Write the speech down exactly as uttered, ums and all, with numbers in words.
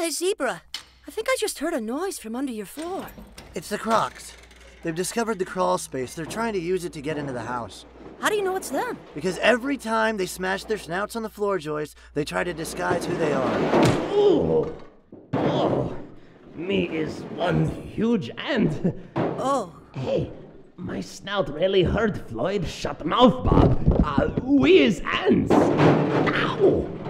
Hey, Zebra. I think I just heard a noise from under your floor. It's the Crocs. They've discovered the crawl space. They're trying to use it to get into the house. How do you know it's them? Because every time they smash their snouts on the floor joists, they try to disguise who they are. Oh, oh, me is one huge ant. Oh. Hey, my snout really hurt, Floyd. Shut mouth, Bob. Uh, we is ants. Ow!